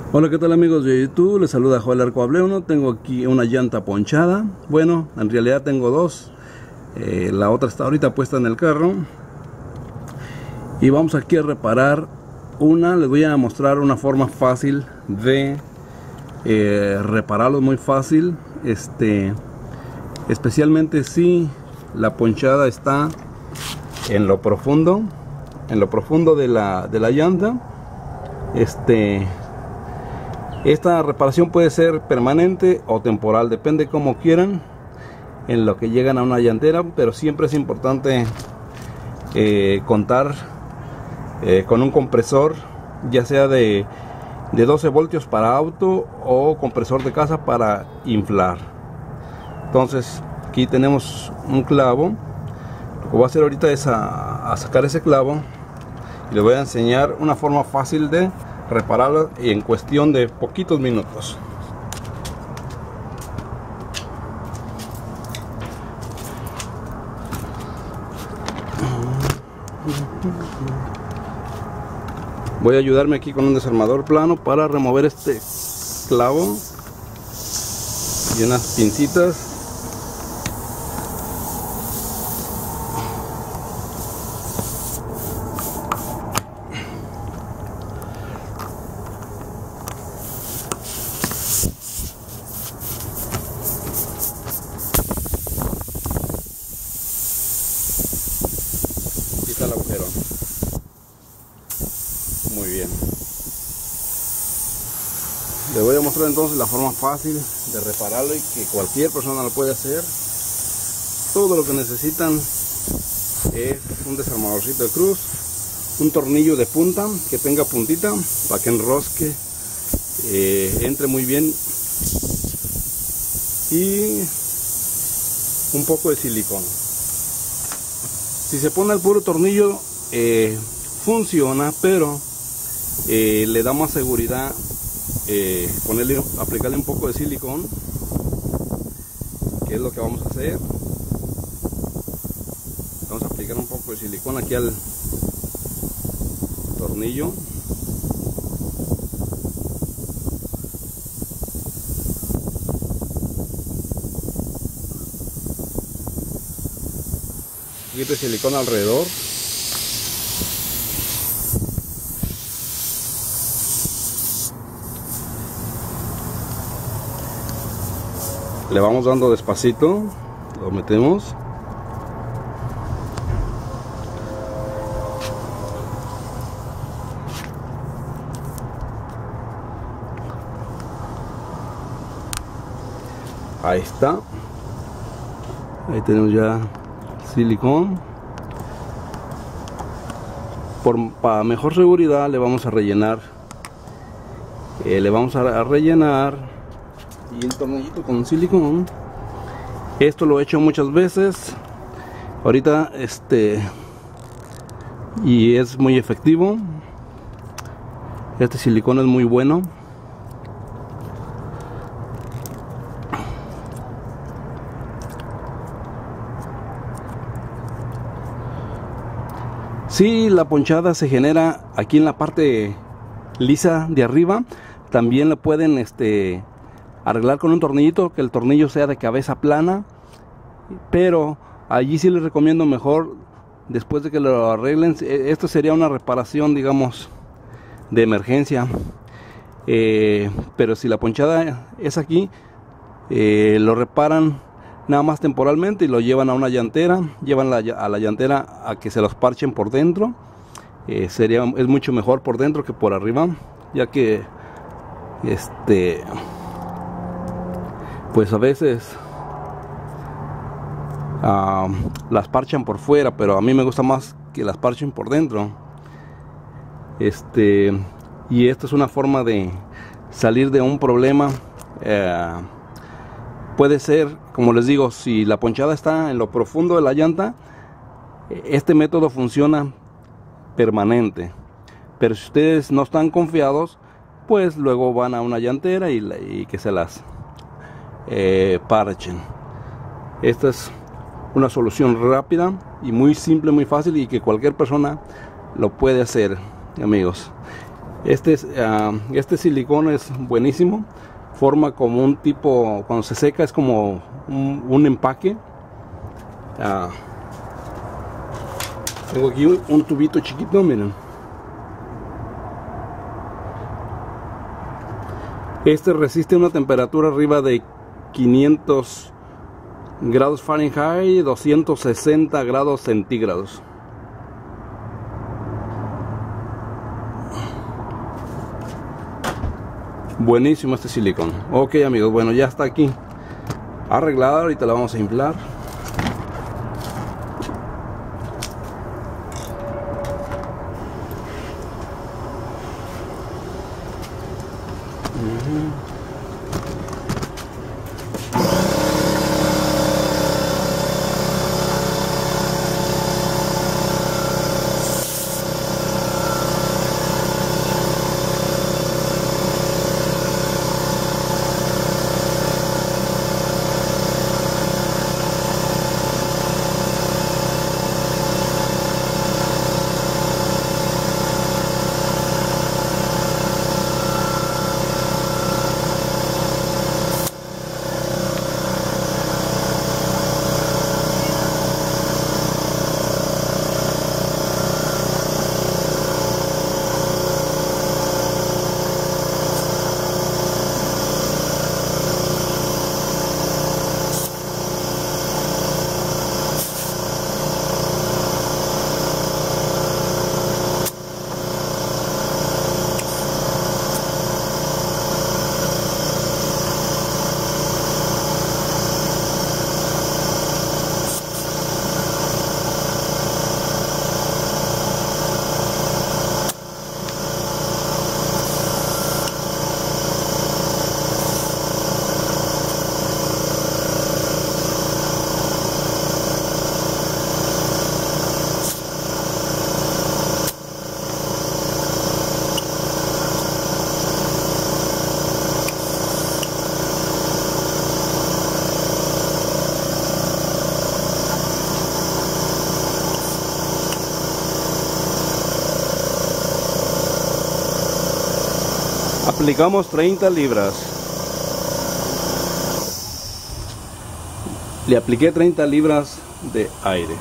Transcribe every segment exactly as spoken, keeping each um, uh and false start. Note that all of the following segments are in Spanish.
Hola, ¿qué tal amigos de YouTube? Les saluda Joel Arco Ableuno. Tengo aquí una llanta ponchada. Bueno, en realidad tengo dos. Eh, la otra está ahorita puesta en el carro. Y vamos aquí a reparar una. Les voy a mostrar una forma fácil de eh, repararlo, muy fácil. Este, especialmente si la ponchada está en lo profundo, en lo profundo de la, de la llanta. Este... Esta reparación puede ser permanente o temporal, depende como quieran, en lo que llegan a una llantera, pero siempre es importante eh, contar eh, con un compresor, ya sea de, de doce voltios para auto o compresor de casa para inflar. Entonces aquí tenemos un clavo. Lo que voy a hacer ahorita es a, a sacar ese clavo y les voy a enseñar una forma fácil de repararlo en cuestión de poquitos minutos. Voy a ayudarme aquí con un desarmador plano para remover este clavo y unas pincitas. Aquí está el agujero. Muy bien. Les voy a mostrar entonces la forma fácil de repararlo y que cualquier persona lo puede hacer. Todo lo que necesitan es un desarmadorcito de cruz, un tornillo de punta que tenga puntita para que enrosque, eh, entre muy bien, y un poco de silicón. Si se pone el puro tornillo eh, funciona, pero eh, le da más seguridad eh, ponerle, aplicarle un poco de silicón, que es lo que vamos a hacer. Vamos a aplicar un poco de silicón aquí al tornillo. Un poquito de silicón alrededor. Le vamos dando despacito, lo metemos. Ahí está. Ahí tenemos ya silicón. Por, para mejor seguridad le vamos a rellenar. Eh, le vamos a, a rellenar. Y el tornillito con silicón. Esto lo he hecho muchas veces ahorita, este, y es muy efectivo. Este silicón es muy bueno. Si la ponchada se genera aquí en la parte lisa de arriba, también la pueden este arreglar con un tornillito, que el tornillo sea de cabeza plana, pero allí sí les recomiendo mejor después de que lo arreglen. Esto sería una reparación, digamos, de emergencia, eh, pero si la ponchada es aquí, eh, lo reparan nada más temporalmente y lo llevan a una llantera, llevan la, a la llantera a que se los parchen por dentro. Eh, sería, es mucho mejor por dentro que por arriba, ya que este pues a veces uh, las parchan por fuera, pero a mí me gusta más que las parchen por dentro. Este, y esta es una forma de salir de un problema. Uh, puede ser, como les digo, si la ponchada está en lo profundo de la llanta, este método funciona permanente. Pero si ustedes no están confiados, pues luego van a una llantera y, y que se las Eh, parchen. Esta es una solución rápida y muy simple, muy fácil, y que cualquier persona lo puede hacer, amigos. Este, es, uh, este silicón es buenísimo, forma como un tipo, cuando se seca es como un, un empaque. Uh, tengo aquí un, un tubito chiquito, miren. Este resiste una temperatura arriba de quinientos grados Fahrenheit, doscientos sesenta grados centígrados. Buenísimo este silicón. Ok, amigos, bueno, ya está aquí arreglado. Ahorita la vamos a inflar. Uh-huh. Aplicamos treinta libras. Le apliqué treinta libras de aire.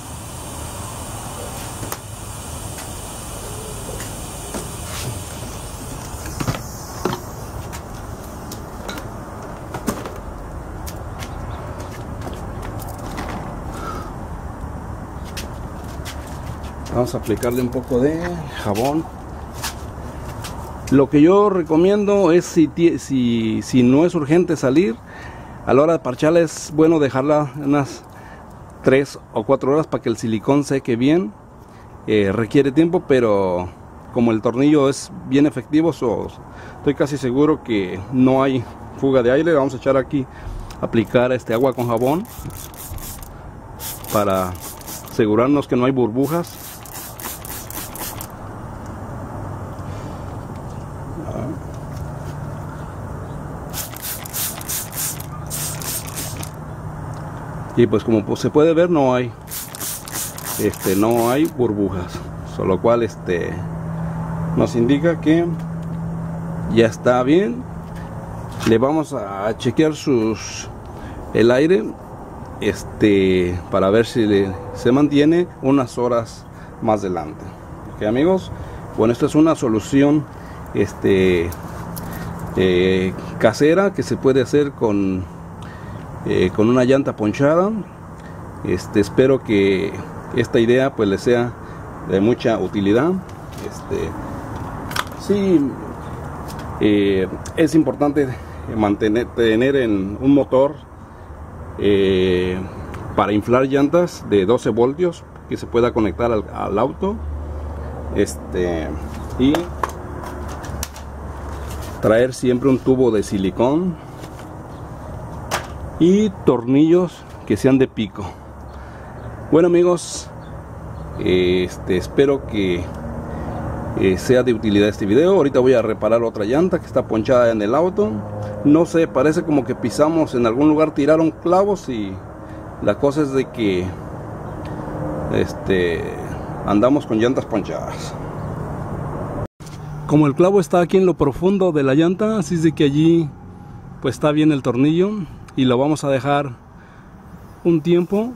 Vamos a aplicarle un poco de jabón. Lo que yo recomiendo es si, si, si no es urgente salir, a la hora de parcharla es bueno dejarla unas tres o cuatro horas para que el silicón seque bien. Eh, requiere tiempo, pero como el tornillo es bien efectivo, so, estoy casi seguro que no hay fuga de aire. Vamos a echar aquí, aplicar este agua con jabón para asegurarnos que no hay burbujas. Y pues como pues se puede ver, no hay este no hay burbujas, con lo cual este nos indica que ya está bien. Le vamos a chequear sus el aire este para ver si le, se mantiene unas horas más adelante. Ok, amigos, bueno, esta es una solución este eh, casera que se puede hacer con Eh, con una llanta ponchada. Este, espero que esta idea pues les sea de mucha utilidad. Este, sí, eh, es importante mantener tener en un motor eh, para inflar llantas de doce voltios que se pueda conectar al, al auto. Este, y traer siempre un tubo de silicón y tornillos que sean de pico. Bueno, amigos, este, espero que eh, sea de utilidad este video. Ahorita voy a reparar otra llanta que está ponchada en el auto. No sé, parece como que pisamos en algún lugar, tiraron clavos, y la cosa es de que este, andamos con llantas ponchadas. Como el clavo está aquí en lo profundo de la llanta, así es de que allí pues está bien el tornillo y lo vamos a dejar un tiempo.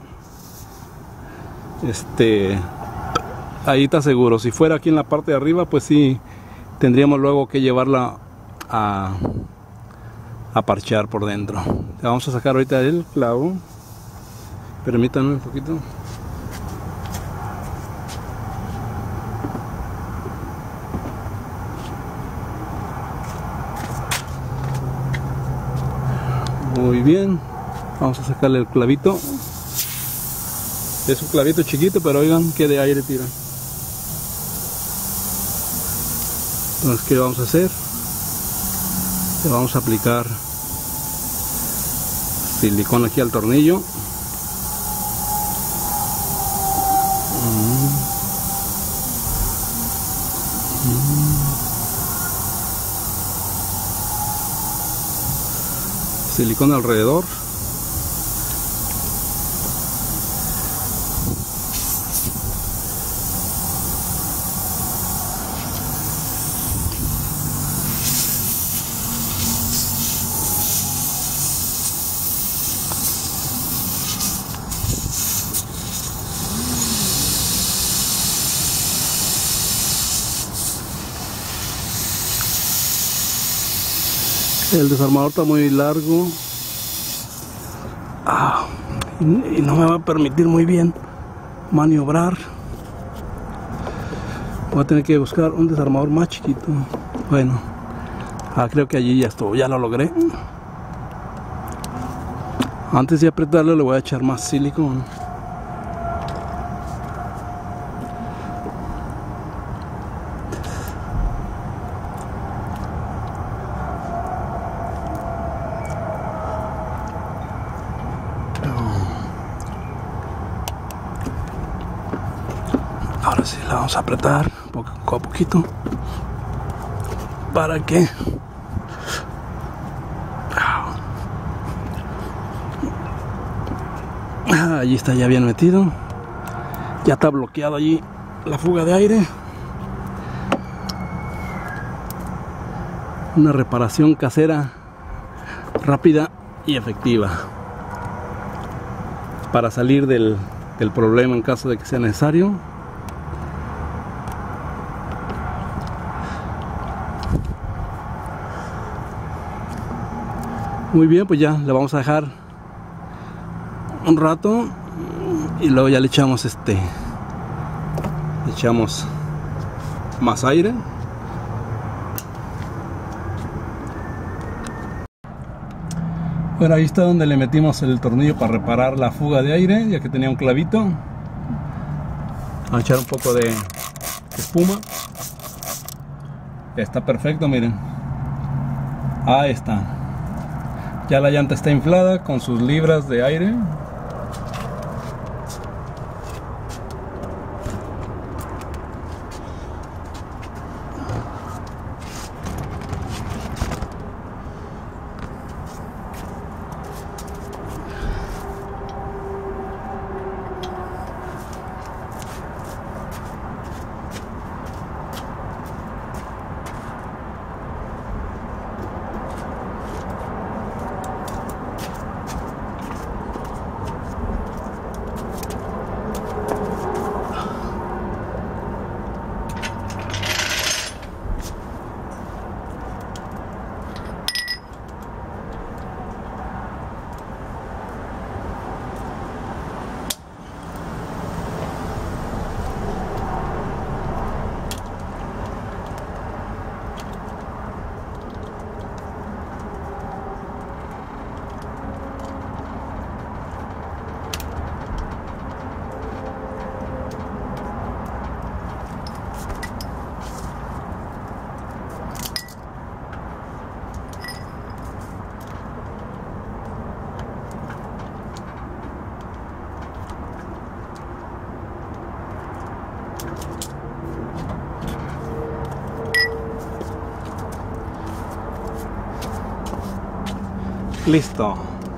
Este, ahí está seguro. Si fuera aquí en la parte de arriba, pues sí tendríamos luego que llevarla a, a parchar por dentro. Le vamos a sacar ahorita el clavo. Permítanme un poquito. Muy bien, vamos a sacarle el clavito. Es un clavito chiquito, pero oigan que de aire tira. Entonces, ¿qué vamos a hacer? Le vamos a aplicar silicona aquí al tornillo. Silicona alrededor. El desarmador está muy largo. Ah, y no me va a permitir muy bien maniobrar. Voy a tener que buscar un desarmador más chiquito. Bueno, ah, creo que allí ya estuvo, ya lo logré. Antes de apretarlo le voy a echar más silicón. Ahora sí la vamos a apretar poco a poquito para que ah, allí está ya bien metido, ya está bloqueado allí la fuga de aire. Una reparación casera rápida y efectiva para salir del, del problema en caso de que sea necesario. Muy bien, pues ya le vamos a dejar un rato y luego ya le echamos este le echamos más aire. Bueno, ahí está donde le metimos el tornillo para reparar la fuga de aire, ya que tenía un clavito. Vamos a echar un poco de espuma. Ya está perfecto, miren. Ahí está. Ya la llanta está inflada con sus libras de aire. Listo.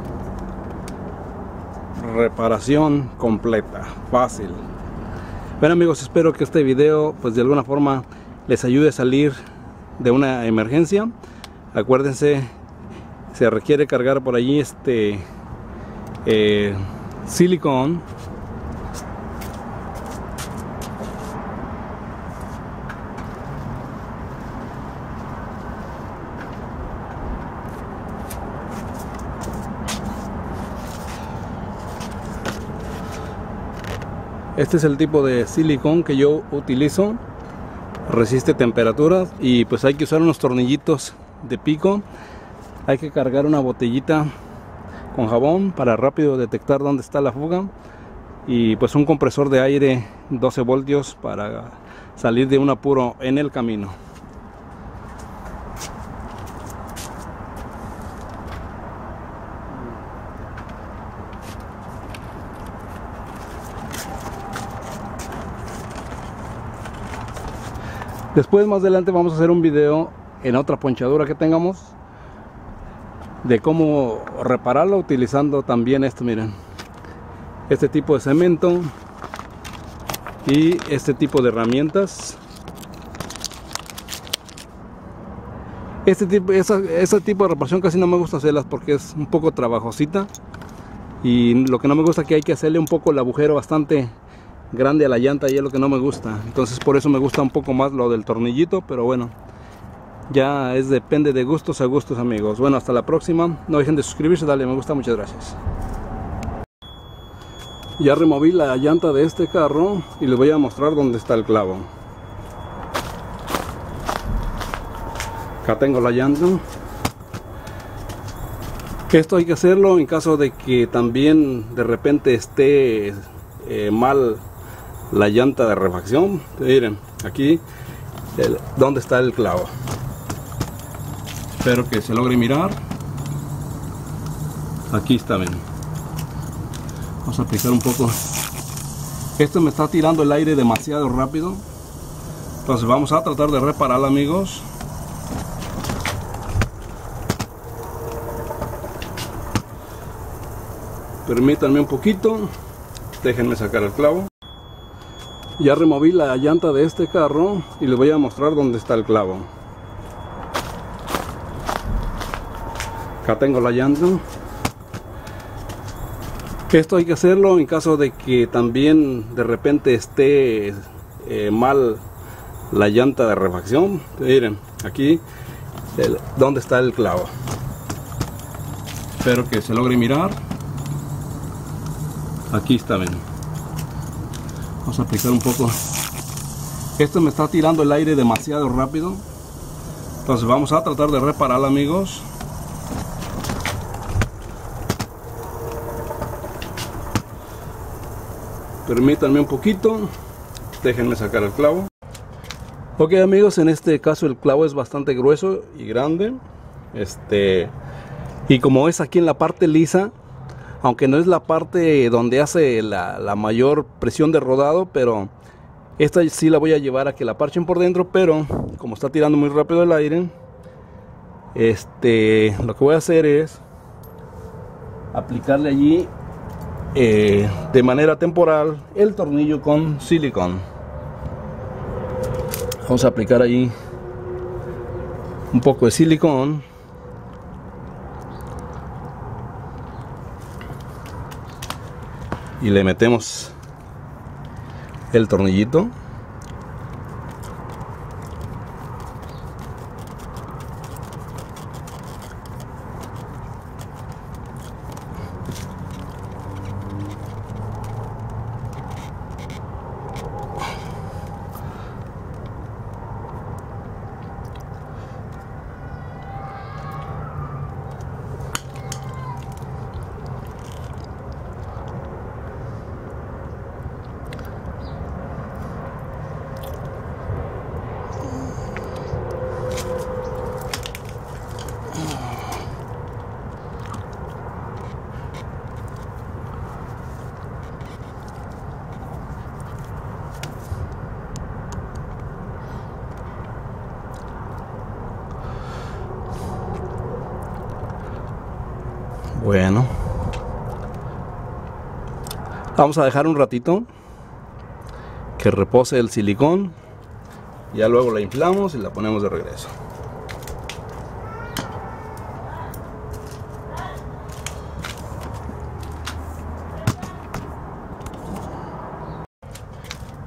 Reparación completa, fácil. Bueno amigos, espero que este video pues de alguna forma les ayude a salir de una emergencia. Acuérdense, se requiere cargar por allí este eh, silicón. Este es el tipo de silicón que yo utilizo, resiste temperaturas y pues hay que usar unos tornillitos de pico. Hay que cargar una botellita con jabón para rápido detectar dónde está la fuga, y pues un compresor de aire doce voltios para salir de un apuro en el camino. Después, más adelante, vamos a hacer un video en otra ponchadura que tengamos de cómo repararlo utilizando también esto, miren, este tipo de cemento y este tipo de herramientas. Este tipo, esa, ese tipo de reparación casi no me gusta hacerlas porque es un poco trabajosita, y lo que no me gusta es que hay que hacerle un poco el agujero bastante grande a la llanta, y es lo que no me gusta. Entonces por eso me gusta un poco más lo del tornillito, pero bueno, ya es depende de gustos a gustos, amigos. Bueno, hasta la próxima. No dejen de suscribirse, darle me gusta, muchas gracias. Ya removí la llanta de este carro y les voy a mostrar dónde está el clavo. Acá tengo la llanta. Que esto hay que hacerlo en caso de que también de repente esté eh, mal la llanta de refacción. Miren, aquí el, dónde está el clavo. Espero que se logre mirar. Aquí está, ven. Vamos a aplicar un poco. Esto me está tirando el aire demasiado rápido, entonces vamos a tratar de repararlo, amigos. Permítanme un poquito, déjenme sacar el clavo. Ya removí la llanta de este carro y les voy a mostrar dónde está el clavo. Acá tengo la llanta. Que esto hay que hacerlo en caso de que también de repente esté eh, mal la llanta de refacción. Miren, aquí el, dónde está el clavo. Espero que se logre mirar. Aquí está, ven. Vamos a aplicar un poco. Esto me está tirando el aire demasiado rápido, entonces vamos a tratar de repararlo, amigos. Permítanme un poquito, déjenme sacar el clavo. Ok, amigos, en este caso el clavo es bastante grueso y grande. Este, y como es aquí en la parte lisa, aunque no es la parte donde hace la, la mayor presión de rodado, pero esta sí la voy a llevar a que la parchen por dentro. Pero como está tirando muy rápido el aire, este, lo que voy a hacer es aplicarle allí eh, de manera temporal el tornillo con silicón. Vamos a aplicar allí un poco de silicón. Y le metemos el tornillito. Bueno, vamos a dejar un ratito que repose el silicón, ya luego la inflamos y la ponemos de regreso.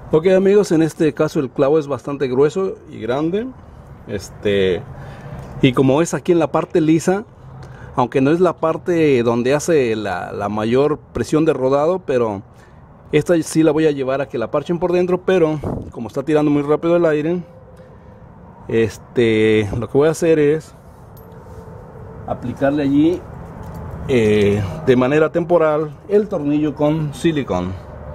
Ok amigos, en este caso el clavo es bastante grueso y grande, este y como es aquí en la parte lisa, aunque no es la parte donde hace la, la mayor presión de rodado, pero esta sí la voy a llevar a que la parchen por dentro. Pero como está tirando muy rápido el aire, este lo que voy a hacer es aplicarle allí eh, de manera temporal el tornillo con silicón.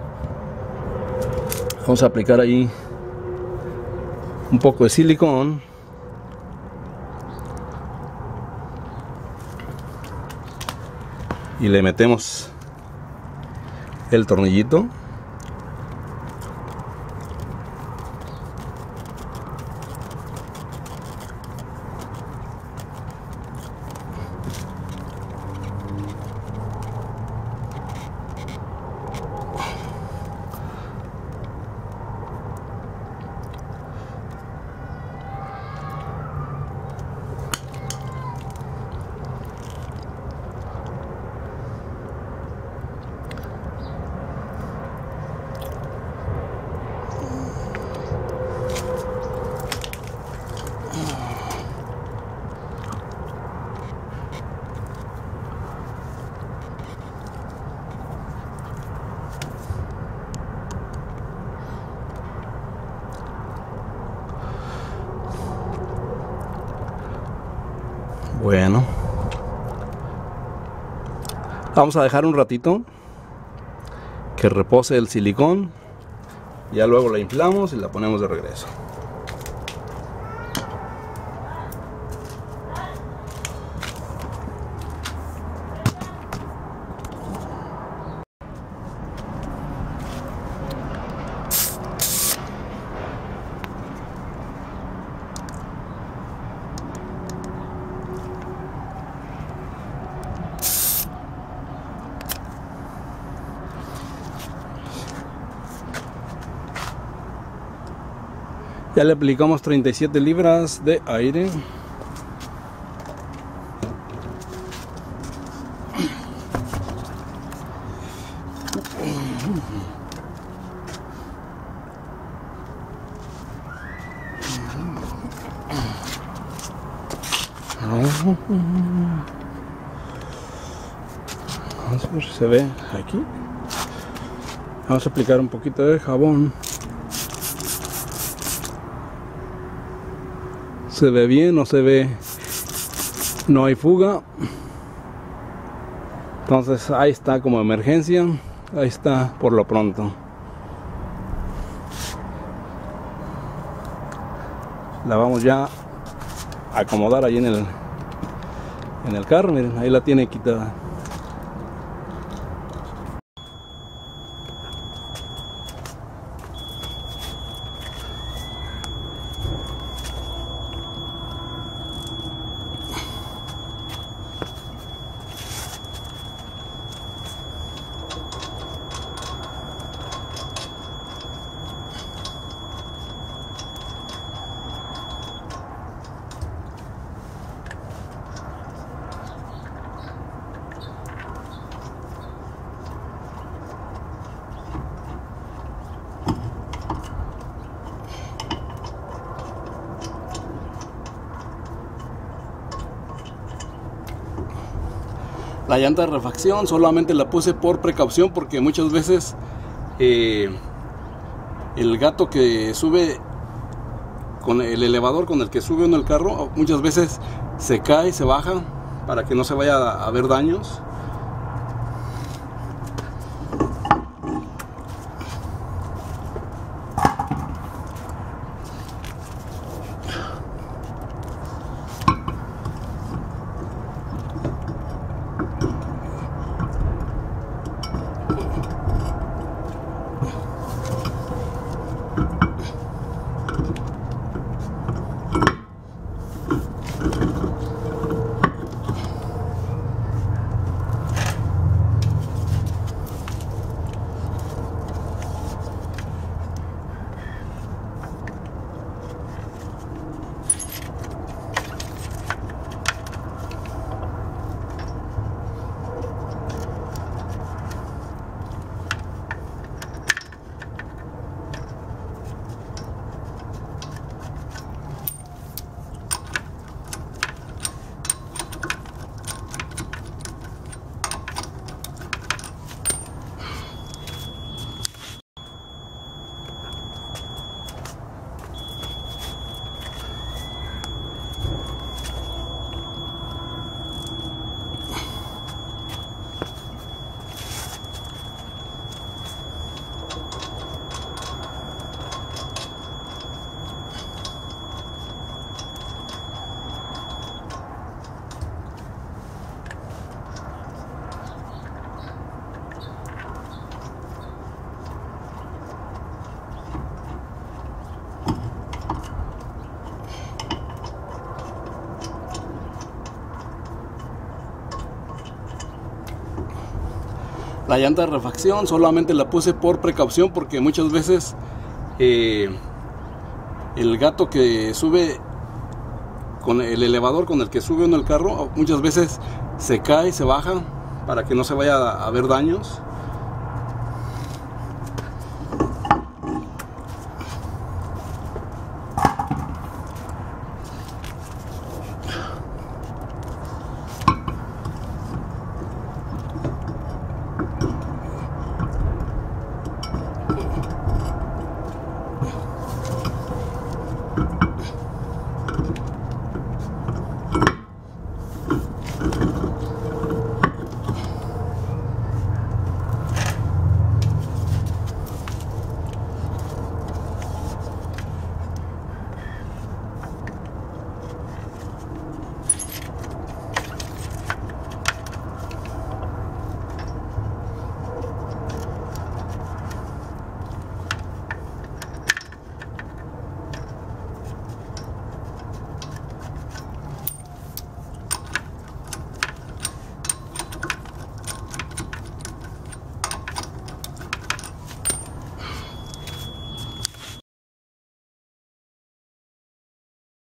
Vamos a aplicar ahí un poco de silicón y le metemos el tornillito. Bueno, vamos a dejar un ratito que repose el silicón. Ya luego la inflamos y la ponemos de regreso. Ya le aplicamos treinta y siete libras de aire. Vamos a ver si se ve aquí. Vamos a aplicar un poquito de jabón. ¿Se ve bien? ¿No se ve? No hay fuga. Entonces ahí está como emergencia. Ahí está por lo pronto. La vamos ya a acomodar ahí en el en el carro. Miren, ahí la tiene quitada. La llanta de refacción solamente la puse por precaución, porque muchas veces eh, el gato que sube con el elevador con el que sube uno el carro, muchas veces se cae, se baja, para que no se vaya a haber daños. La llanta de refacción solamente la puse por precaución, porque muchas veces eh, el gato que sube con el elevador con el que sube uno el carro, muchas veces se cae, se baja para que no se vaya a ver daños.